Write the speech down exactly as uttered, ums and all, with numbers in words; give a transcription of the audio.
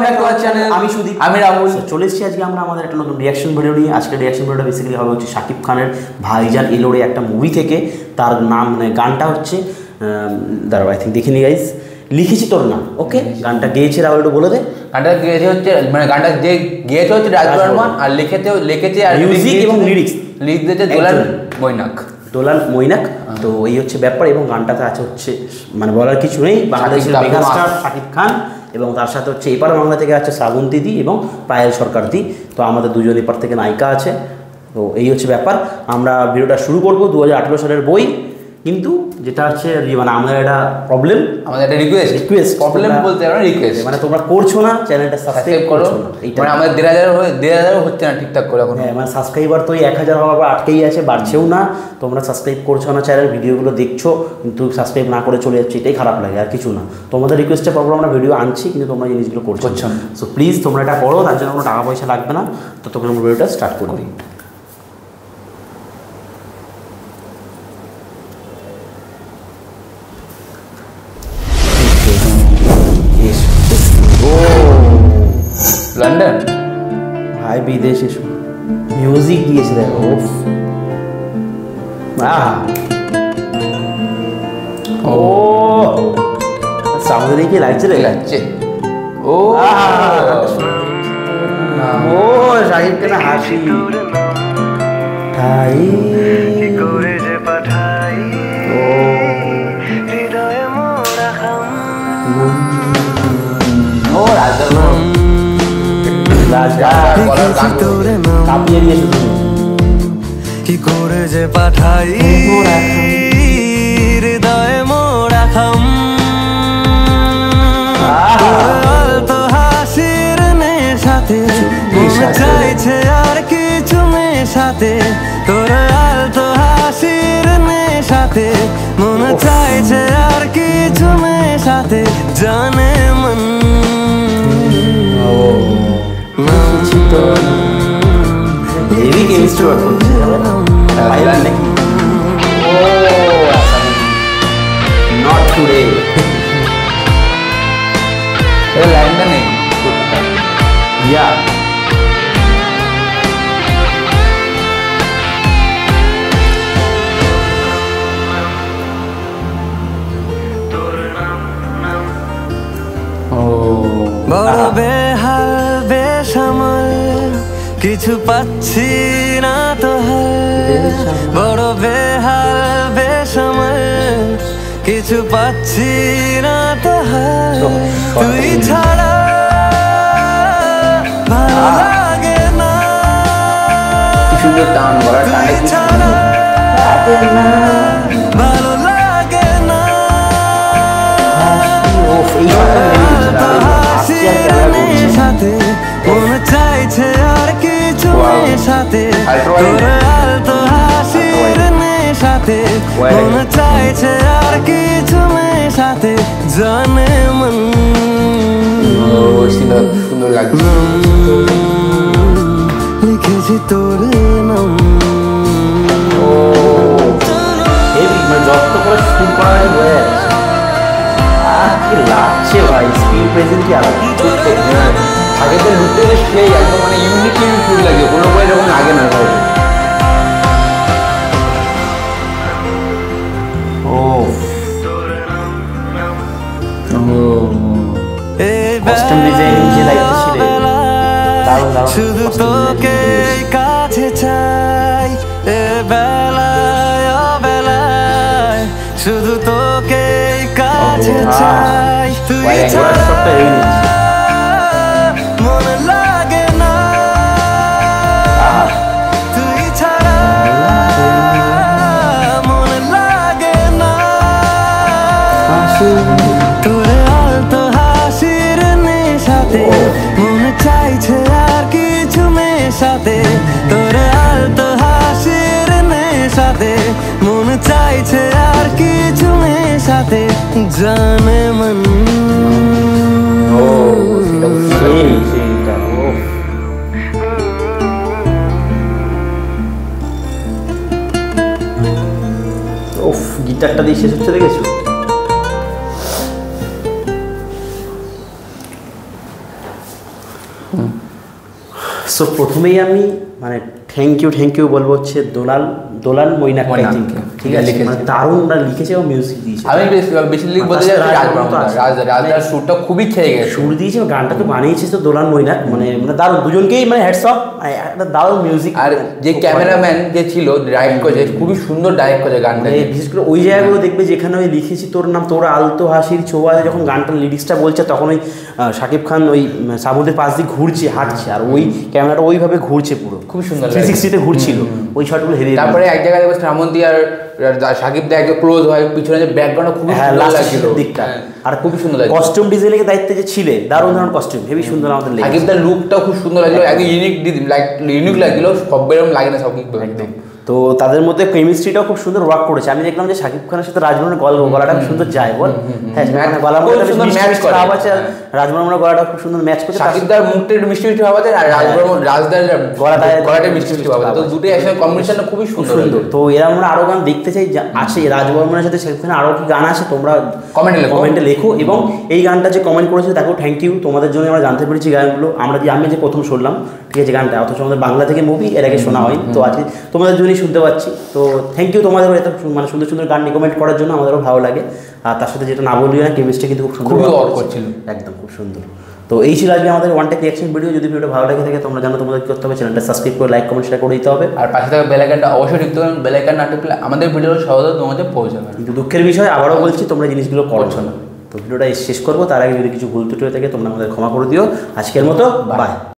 Back to our channel. আমি সুদীপ, আমি রাহুল। চলে এসেছি আজকে আমরা আমাদের একটা নতুন রিয়াকশন ভিডিও নিয়ে। আজকের রিয়াকশন ভিডিওটা বেসিক্যালি হবে হচ্ছে শাকিব খানের ভাইজান এলোরে একটা মুভি থেকে। তার নাম মানে গানটা হচ্ছে দাঁড়াও আই থিঙ্ক দেখিনি গাইজ, লিখেছি তোর নাম। ওকে, গানটা গেয়েছে রাহুল, একটু বলে দে। গানটা গেয়েছে হচ্ছে মানে গানটা যে গেয়েছে হচ্ছে রাজ বর্মন, আর লিখেতেও লিখেছে আর মিউজিক এবং লিরিক্স লিখ দিয়েছে দোলাল মৈনাক। দোলাল মৈনাক। তো এই হচ্ছে ব্যাপার, এবং গানটাতে আছে হচ্ছে মানে বলার কিছু নেই, বাংলাদেশের মেগাস্টার শাকিব খান, এবং তার সাথে হচ্ছে এপার বাংলা থেকে আছে শ্রাবন্তী দি এবং পায়েল সরকার দি। তো আমাদের দুজন এপার থেকে নায়িকা আছে। তো এই হচ্ছে ব্যাপার। আমরা ভিডিওটা শুরু করবো দু হাজার আঠেরো সালের বই, কিন্তু যেটা হচ্ছে মানে আমাদের একটা প্রবলেম, আমাদের একটা রিকোয়েস্ট রিকোয়েস্ট প্রবলেম বলতে আমরা রিকোয়েস্ট মানে তোমরা করছো না, চ্যানেলটা সাবস্ক্রাইব করছো না। এইটা মানে আমাদের দেড় হাজার দেড় হাজারও হচ্ছে না ঠিকঠাক করে এখন। হ্যাঁ, মানে সাবস্ক্রাইবার তো এক হাজার হওয়ার পর আটকেই আছে, বাড়ছেও না। তোমরা সাবস্ক্রাইব করছো না, চ্যানেল ভিডিওগুলো দেখছো কিন্তু সাবস্ক্রাইব না করে চলে যাচ্ছে, এটাই খারাপ লাগে, আর কিছু না। তোমাদের রিকোয়েস্টের পর আমরা ভিডিও আনছি, কিন্তু তোমরা জিনিসগুলো করছো না। সো প্লিজ তোমরা এটা করো, তার জন্য কোনো টাকা পয়সা লাগবে না। তো তখন আমরা ভিডিওটা স্টার্ট করি। লন্ডন ভাই বিদেশে মিউজিক দিয়েছে দেখো। ও সামনে দেখে লাগছে রে, লাগছে। ও ও শাকিব খানের হাসি ঠাই করে যে পাঠাই ও হৃদয়ে মোরা খাম ও রাজা রাজা কাঁপিয়ে দিয়ে শুধু কি করে যে পাঠাই হৃদয়ে মোরা খাম তো হাসির নেশাতে মনে চাইছে আর কিছু মেশাতে, তোর আলতো হাসির নেশাতে মনে চাইছে আর কিছু মেশাতে, জানে মন হেভি কেমিস্ট্রি ওয়ার্ক করছে নাকি? ও নট টুডে এই লাইনটা নেই ইয়া বড় বেহাল বেসামাল কিছু পাচ্ছি না তো, বড় বেহাল বেসামাল কিছু পাচ্ছি না তো, তুই ছাড়া ভালো লাগে না, সুন্দর টান বলা টানে তুই ছাড়া ভালো লাগে না, সাথে মনে চাইছে আর কিছু মেশাতে, তোর আলতো হাসির নেশাতে মনে চাইছে আর কিছু মেশাতে, জানে মন সুন্দর লাগছে। লিখেছি তোর নাম যত করে শুট করা হয়ে কি লাগছে ভাই, স্ক্রিন প্রেজেন্ট কি আলাদা আগে তো লুকতে সেই একদম মানে ইউনিক ইউনিক ফুল লাগে, কোনো বই এরকম লাগে না ভাই। ও কস্টিউম ডিজাইনিং যে দায়িত্ব ছিল দারুণ দারুণ। শুধু তোকে কাছে চাই এ বেলায় বেলায়, শুধু তোকে কাছে চাই, তুই ছাড়া মন লাগে না, তুই ছাড়া মন লাগে না, তোর আলতো হাসির নেশাতে মনে চাইছে আর কিছু মেশাতে, তোর আলতো হাসির নেশাতে মনে চাইছে আর কিছু মেশাতে, জানে মন গিটারটা দিয়ে শেষ হচ্ছে, দেখেছো? সো প্রথমেই আমি মানে থ্যাংক ইউ থ্যাংক ইউ বলবো হচ্ছে দোলাল দোলাল মৈনাক আই থিঙ্ক, ঠিক আছে, মানে দারুণ লিখেছে এবং মিউজিক দিয়েছে। আমি বেশি লিখ বলতে চাই রাজ রাজার সুরটা খুবই খেয়ে গেছে, সুর দিয়েছে গানটা তো বানিয়েছে তো দোলাল মৈনাক, মানে মানে দারুণ দুজনকেই মানে হেডস অফ, একটা দারুণ মিউজিক। আর যে ক্যামেরাম্যান যে ছিল ডাইরেক্ট করেছে খুবই সুন্দর ডাইরেক্ট করেছে গানটা, বিশেষ করে ওই জায়গাগুলো দেখবে যেখানে ওই লিখেছি তোর নাম তোর আলতো হাসির ছোঁয়া, যখন গানটার লিরিক্সটা বলছে তখন ওই শাকিব খান ওই সামুদ্রের পাশ দিয়ে ঘুরছে হাঁটছে আর ওই ক্যামেরাটা ওইভাবে ঘুরছে পুরো খুব সুন্দর থ্রি সিক্সটিতে ঘুরছিল ওই শটগুলো হেভি। তারপরে এক জায়গায় দেখবো শ্রাবন্তী আর সাকিব দা একদম ক্লোজ হয়, পিছনে যে ব্যাকগ্রাউন্ড খুবই সুন্দর লাগছিল দিকটা, আর খুবই সুন্দর লাগছিল। কস্টিউম ডিজাইনের দায়িত্বে যে ছিলে দারুণ দারুণ কস্টিউম হেভি সুন্দর আমাদের লেগেছে। সাকিব দার লুকটাও খুব সুন্দর লাগলো, একদম ইউনিক লাইক ইউনিক লাগলো, সব এরকম লাগে না সাকিব একদম। তো তাদের মধ্যে কেমিস্ট্রিটাও খুব সুন্দর ওয়ার্ক করেছে। আমি দেখলাম যে শাকিব খানের সাথে রাজবর্মনের গল্প গলাটা খুব সুন্দর যায় বল, হ্যাঁ গলার মধ্যে সুন্দর ম্যাচ করে আছে, রাজবর্মনের গলাটা খুব সুন্দর ম্যাচ করছে। শাকিব দার মুখটা একটু মিষ্টি মিষ্টি ভাব আছে আর রাজবর্মন রাজদার গলাটা গলাটা মিষ্টি মিষ্টি ভাব আছে, তো দুটোই একসাথে কম্বিনেশনটা খুবই সুন্দর। তো এরা আমরা আরো গান দেখতে চাই, আছে রাজবর্মনের সাথে শাকিব খানের আরো কি গান আছে তোমরা কমেন্টে কমেন্টে লেখো, এবং এই গানটা যে কমেন্ট করেছে তাকেও থ্যাংক ইউ, তোমাদের জন্য আমরা জানতে পেরেছি গানগুলো। আমরা যে আমি যে প্রথম শুনলাম ঠিক আছে গানটা, অথচ আমাদের বাংলা থেকে মুভি এর আগে শোনা হয়, তো আজকে তোমাদের জন্যই শুনতে পাচ্ছি। তো থ্যাংক ইউ তোমাদের এত মানে সুন্দর সুন্দর গান রিকমেন্ড করার জন্য, আমাদেরও ভালো লাগে। আর তার সাথে যেটা না বলবি না কেমিস্ট্রি কিন্তু খুব সুন্দর করছিল, একদম খুব সুন্দর। তো এই ছিল আজকে আমাদের ওয়ান টেক রিঅ্যাকশন ভিডিও। যদি ভিডিওটা ভালো লাগে থাকে তোমরা জানো তোমাদের কী করতে হবে, চ্যানেলটা সাবস্ক্রাইব করে লাইক কমেন্ট শেয়ার করে দিতে হবে, আর পাশে থাকা বেল আইকনটা অবশ্যই টিপতে হবে। বেল আইকন না টিপলে আমাদের ভিডিও সহজে তোমাদের পৌঁছাবে। কিন্তু দুঃখের বিষয় আবারও বলছি তোমরা জিনিসগুলো করছো না। তো ভিডিওটা শেষ করবো তার আগে যদি কিছু ভুল ত্রুটি হয়ে থাকে তোমরা আমাদের ক্ষমা করে দিও। আজকের মতো বাই।